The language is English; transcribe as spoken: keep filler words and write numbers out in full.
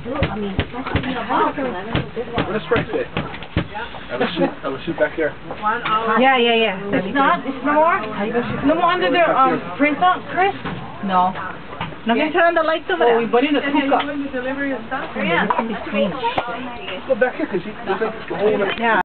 I mean, Let's break it. I will shoot, I will shoot back there. Yeah, yeah, yeah. It's not? It's no more? No more under the um, printer, Chris? No. No, can you turn on the lights over there? we put in a cooker. Yeah. Go back here, because there's like a hole in it. Yeah.